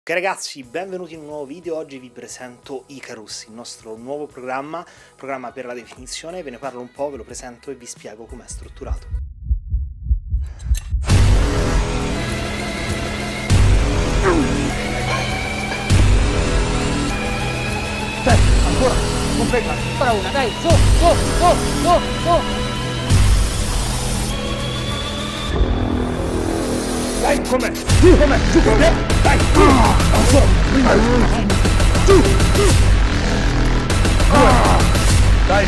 Ok ragazzi, benvenuti in un nuovo video. Oggi vi presento Icarus, il nostro nuovo programma per la definizione. Ve ne parlo un po', ve lo presento e vi spiego com'è strutturato. Ancora, completa, ancora una, dai, su, su. Dai, com'è, giù com'è, giù com'è, dai, ancora, giù, dai.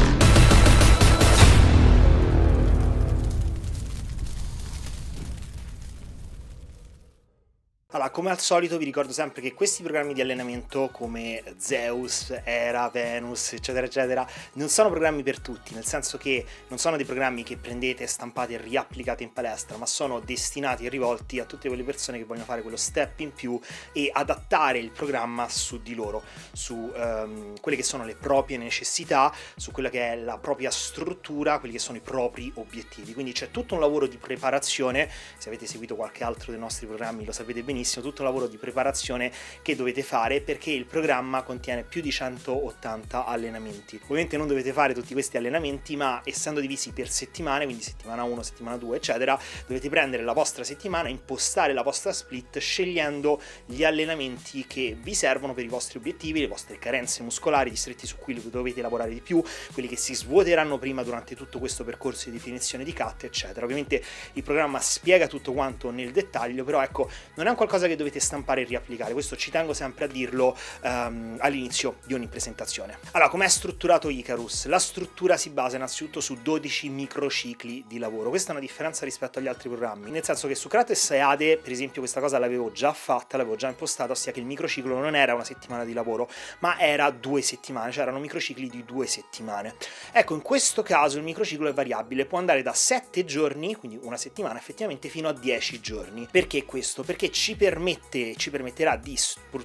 Allora, come al solito vi ricordo sempre che questi programmi di allenamento come Zeus, Hera, Venus, eccetera eccetera, non sono programmi per tutti, nel senso che non sono dei programmi che prendete, stampate e riapplicate in palestra, ma sono destinati e rivolti a tutte quelle persone che vogliono fare quello step in più e adattare il programma su di loro, su quelle che sono le proprie necessità, su quella che è la propria struttura, quelli che sono i propri obiettivi. Quindi c'è tutto un lavoro di preparazione, se avete seguito qualche altro dei nostri programmi lo sapete benissimo, tutto un lavoro di preparazione che dovete fare, perché il programma contiene più di 180 allenamenti. Ovviamente non dovete fare tutti questi allenamenti, ma essendo divisi per settimane, quindi settimana 1, settimana 2 eccetera, dovete prendere la vostra settimana, impostare la vostra split scegliendo gli allenamenti che vi servono per i vostri obiettivi, le vostre carenze muscolari, i distretti su cui dovete lavorare di più, quelli che si svuoteranno prima durante tutto questo percorso di definizione di cut eccetera. Ovviamente il programma spiega tutto quanto nel dettaglio, però ecco, non è un qualcosa che dovete stampare e riapplicare, questo ci tengo sempre a dirlo all'inizio di ogni presentazione. Allora, com'è strutturato Icarus? La struttura si basa innanzitutto su 12 microcicli di lavoro. Questa è una differenza rispetto agli altri programmi, nel senso che su Kratos e Ade, per esempio, questa cosa l'avevo già fatta, l'avevo già impostata, ossia che il microciclo non era una settimana di lavoro, ma era 2 settimane, cioè erano microcicli di 2 settimane. Ecco, in questo caso il microciclo è variabile, può andare da 7 giorni, quindi una settimana effettivamente, fino a 10 giorni. Perché questo? Perché ci permetterà di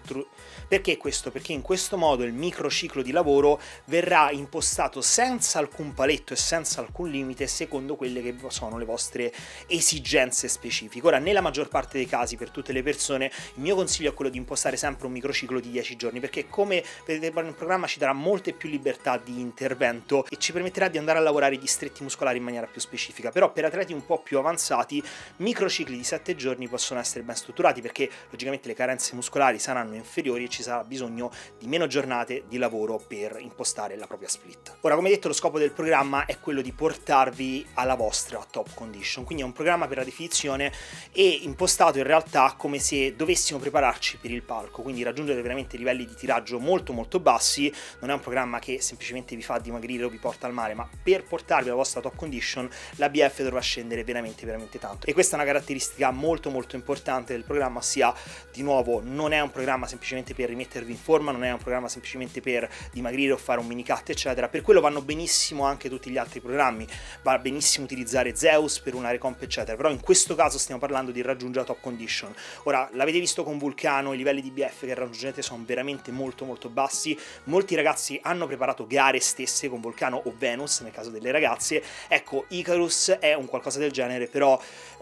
perché questo? Perché in questo modo il microciclo di lavoro verrà impostato senza alcun paletto e senza alcun limite secondo quelle che sono le vostre esigenze specifiche. Ora, nella maggior parte dei casi, per tutte le persone, il mio consiglio è quello di impostare sempre un microciclo di 10 giorni, perché come vedete il programma ci darà molte più libertà di intervento e ci permetterà di andare a lavorare gli stretti muscolari in maniera più specifica. Però per atleti un po' più avanzati, microcicli di 7 giorni possono essere ben strutturati, perché logicamente le carenze muscolari saranno inferiori e ci sarà bisogno di meno giornate di lavoro per impostare la propria split. Ora, come detto, lo scopo del programma è quello di portarvi alla vostra top condition, quindi è un programma per la definizione e impostato in realtà come se dovessimo prepararci per il palco, quindi raggiungere veramente livelli di tiraggio molto molto bassi. Non è un programma che semplicemente vi fa dimagrire o vi porta al mare, ma per portarvi alla vostra top condition la BF dovrà scendere veramente veramente tanto, e questa è una caratteristica molto molto importante del programma, ossia, di nuovo, non è un programma semplicemente per rimettervi in forma, non è un programma semplicemente per dimagrire o fare un mini cut eccetera. Per quello vanno benissimo anche tutti gli altri programmi, va benissimo utilizzare Zeus per una recomp eccetera, però in questo caso stiamo parlando di raggiungere la top condition. Ora, l'avete visto con Vulcano, i livelli di BF che raggiungete sono veramente molto molto bassi, molti ragazzi hanno preparato gare stesse con Vulcano o Venus nel caso delle ragazze. Ecco, Icarus è un qualcosa del genere, però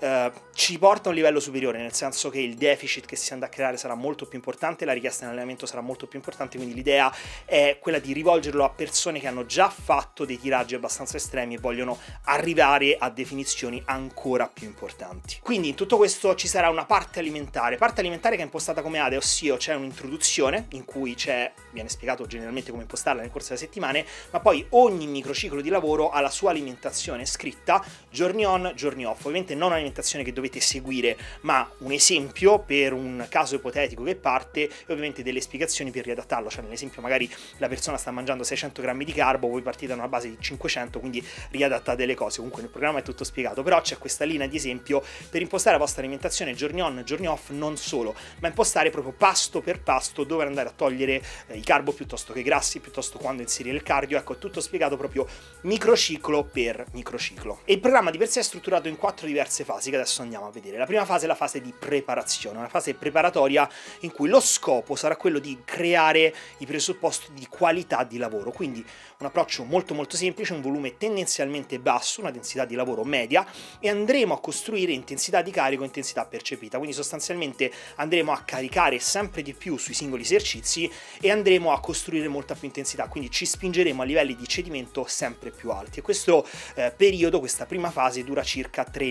ci porta a un livello superiore, nel senso che il deficit che si andrà a creare sarà molto più importante, la richiesta in allenamento sarà molto più importante, quindi l'idea è quella di rivolgerlo a persone che hanno già fatto dei tiraggi abbastanza estremi e vogliono arrivare a definizioni ancora più importanti. Quindi in tutto questo ci sarà una parte alimentare che è impostata come ADE, ossia c'è un'introduzione in cui viene spiegato generalmente come impostarla nel corso delle settimane, ma poi ogni microciclo di lavoro ha la sua alimentazione scritta, giorni on, giorni off. Ovviamente non un'alimentazione che dovete seguire, ma un esempio per un caso ipotetico che parte, e ovviamente delle spiegazioni per riadattarlo. Cioè, nell'esempio, magari la persona sta mangiando 600 grammi di carbo, voi partite da una base di 500, quindi riadattate le cose. Comunque nel programma è tutto spiegato, però c'è questa linea di esempio per impostare la vostra alimentazione giorni on, giorni off, non solo, ma impostare proprio pasto per pasto dove andare a togliere i carbo piuttosto che i grassi, piuttosto quando inserire il cardio. Ecco, è tutto spiegato proprio microciclo per microciclo. E il programma di per sé è strutturato in 4 diverse fasi che adesso andiamo a vedere. La prima fase è la fase di preparazione. preparazione, una fase preparatoria in cui lo scopo sarà quello di creare i presupposti di qualità di lavoro, quindi un approccio molto semplice, un volume tendenzialmente basso, una densità di lavoro media, e andremo a costruire intensità di carico e intensità percepita, quindi sostanzialmente andremo a caricare sempre di più sui singoli esercizi e andremo a costruire molta più intensità, quindi ci spingeremo a livelli di cedimento sempre più alti, e questo periodo, questa prima fase dura circa 3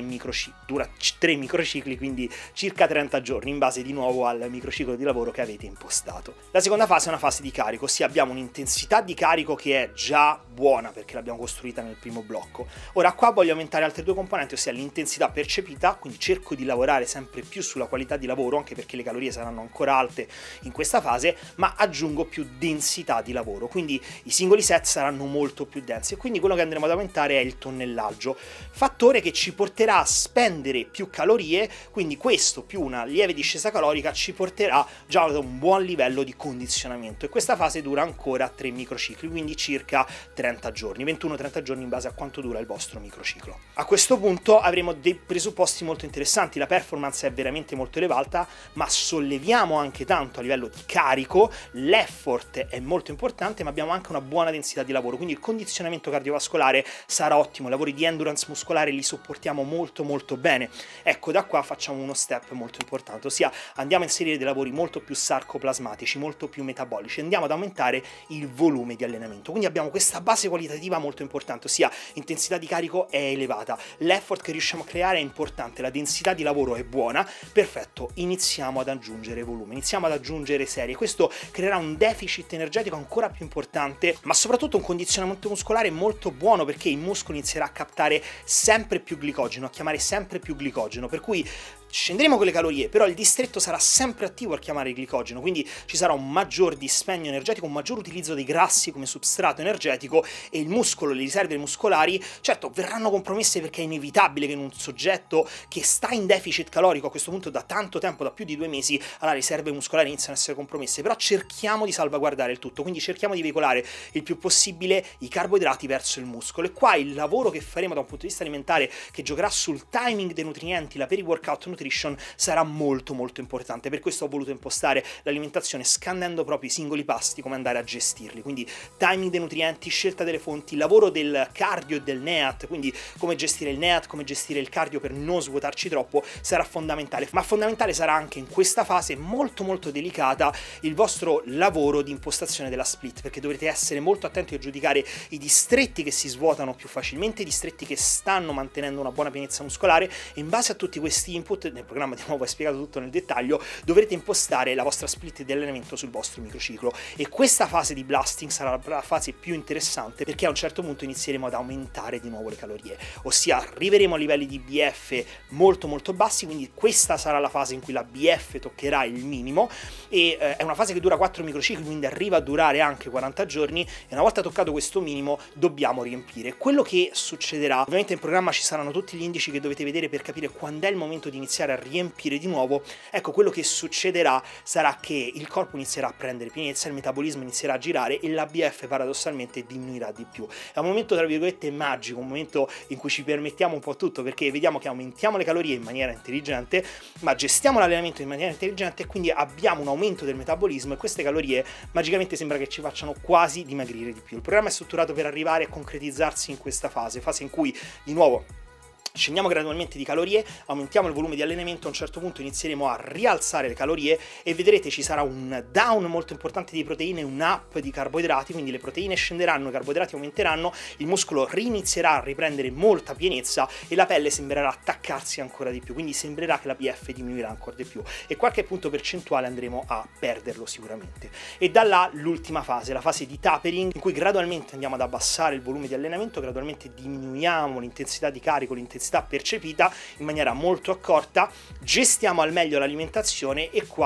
microcicli, quindi circa 30 giorni, in base di nuovo al microciclo di lavoro che avete impostato. La seconda fase è una fase di carico, ossia abbiamo un'intensità di carico che è già buona perché l'abbiamo costruita nel primo blocco. Ora qua voglio aumentare altre due componenti, ossia l'intensità percepita, quindi cerco di lavorare sempre più sulla qualità di lavoro, anche perché le calorie saranno ancora alte in questa fase, ma aggiungo più densità di lavoro, quindi i singoli set saranno molto più densi, e quindi quello che andremo ad aumentare è il tonnellaggio, fattore che ci porterà a spendere più calorie, quindi questo più una lieve discesa calorica ci porterà già ad un buon livello di condizionamento, e questa fase dura ancora 3 microcicli, quindi circa 30 giorni, 21-30 giorni in base a quanto dura il vostro microciclo. A questo punto avremo dei presupposti molto interessanti, la performance è veramente molto elevata, ma solleviamo anche tanto a livello di carico, l'effort è molto importante, ma abbiamo anche una buona densità di lavoro, quindi il condizionamento cardiovascolare sarà ottimo, i lavori di endurance muscolare li sopportiamo molto bene. Ecco, da qua facciamo uno step molto importante, ossia andiamo a inserire dei lavori molto più sarcoplasmatici, molto più metabolici, andiamo ad aumentare il volume di allenamento, quindi abbiamo questa base qualitativa molto importante, ossia intensità di carico è elevata, l'effort che riusciamo a creare è importante, la densità di lavoro è buona, perfetto, iniziamo ad aggiungere volume, iniziamo ad aggiungere serie, questo creerà un deficit energetico ancora più importante, ma soprattutto un condizionamento muscolare molto buono, perché il muscolo inizierà a captare sempre più glicogeno, a chiamare sempre più glicogeno, per cui scenderemo con le calorie, però il distretto sarà sempre attivo a chiamare il glicogeno, quindi ci sarà un maggior dispendio energetico, un maggior utilizzo dei grassi come substrato energetico, e il muscolo, le riserve muscolari, certo, verranno compromesse, perché è inevitabile che in un soggetto che sta in deficit calorico a questo punto da tanto tempo, da più di 2 mesi, le riserve muscolari iniziano a essere compromesse, però cerchiamo di salvaguardare il tutto, quindi cerchiamo di veicolare il più possibile i carboidrati verso il muscolo, e qua il lavoro che faremo da un punto di vista alimentare, che giocherà sul timing dei nutrienti, la peri-workout nutrition, sarà molto importante. Per questo ho voluto impostare l'alimentazione scandendo proprio i singoli pasti, come andare a gestirli, quindi timing dei nutrienti, scelta delle fonti, lavoro del cardio e del NEAT, quindi come gestire il NEAT, come gestire il cardio per non svuotarci troppo, sarà fondamentale, ma fondamentale sarà anche in questa fase molto delicata il vostro lavoro di impostazione della split, perché dovrete essere molto attenti a giudicare i distretti che si svuotano più facilmente, i distretti che stanno mantenendo una buona pienezza muscolare, e in base a tutti questi input, nel programma di nuovo è spiegato tutto nel dettaglio, dovrete impostare la vostra split di allenamento sul vostro microciclo, e questa fase di blasting sarà la fase più interessante, perché a un certo punto inizieremo ad aumentare di nuovo le calorie, ossia arriveremo a livelli di BF molto bassi, quindi questa sarà la fase in cui la BF toccherà il minimo, e è una fase che dura 4 microcicli, quindi arriva a durare anche 40 giorni, e una volta toccato questo minimo dobbiamo riempire. Quello che succederà, ovviamente in programma ci saranno tutti gli indici che dovete vedere per capire quando è il momento di iniziare a riempire di nuovo. Ecco, quello che succederà sarà che il corpo inizierà a prendere pienezza, il metabolismo inizierà a girare e l'ABF paradossalmente diminuirà di più. È un momento tra virgolette magico, un momento in cui ci permettiamo un po' tutto, perché vediamo che aumentiamo le calorie in maniera intelligente, ma gestiamo l'allenamento in maniera intelligente, e quindi abbiamo un aumento del metabolismo, e queste calorie magicamente sembra che ci facciano quasi dimagrire di più. Il programma è strutturato per arrivare a concretizzarsi in questa fase in cui di nuovo scendiamo gradualmente di calorie, aumentiamo il volume di allenamento, a un certo punto inizieremo a rialzare le calorie, e vedrete ci sarà un down molto importante di proteine e un up di carboidrati, quindi le proteine scenderanno, i carboidrati aumenteranno, il muscolo rinizierà a riprendere molta pienezza, e la pelle sembrerà attaccarsi ancora di più, quindi sembrerà che la BF diminuirà ancora di più, e qualche punto percentuale andremo a perderlo sicuramente. E da là l'ultima fase, la fase di tapering, in cui gradualmente andiamo ad abbassare il volume di allenamento, gradualmente diminuiamo l'intensità di carico, l'intensità percepita in maniera molto accorta, gestiamo al meglio l'alimentazione, e qua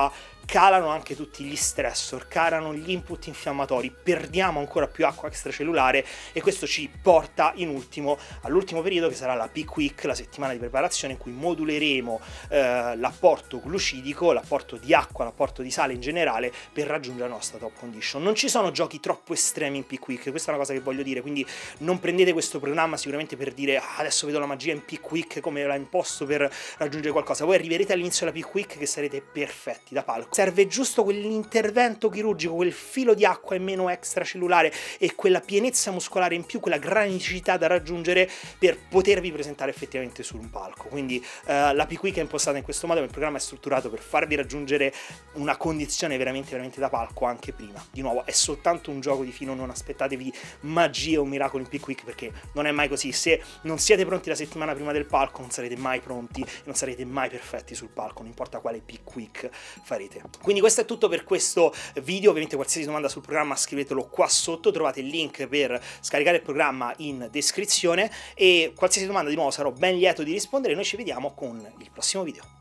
calano anche tutti gli stressor, calano gli input infiammatori, perdiamo ancora più acqua extracellulare e questo ci porta in ultimo all'ultimo periodo, che sarà la peak week, la settimana di preparazione in cui moduleremo l'apporto glucidico, l'apporto di acqua, l'apporto di sale in generale per raggiungere la nostra top condition. Non ci sono giochi troppo estremi in peak week, questa è una cosa che voglio dire, quindi non prendete questo programma sicuramente per dire adesso vedo la magia in peak week come l'ha imposto per raggiungere qualcosa. Voi arriverete all'inizio della peak week che sarete perfetti da palco. Serve giusto quell'intervento chirurgico, quel filo di acqua in meno extracellulare e quella pienezza muscolare in più, quella granicità da raggiungere per potervi presentare effettivamente su un palco. Quindi la peak week è impostata in questo modo, il programma è strutturato per farvi raggiungere una condizione veramente da palco anche prima. Di nuovo è soltanto un gioco di fino, non aspettatevi magie o miracoli in peak week perché non è mai così. Se non siete pronti la settimana prima del palco non sarete mai pronti e non sarete mai perfetti sul palco, non importa quale peak week farete. Quindi questo è tutto per questo video. Ovviamente qualsiasi domanda sul programma scrivetelo qua sotto, trovate il link per scaricare il programma in descrizione e qualsiasi domanda di nuovo sarò ben lieto di rispondere. Noi ci vediamo con il prossimo video.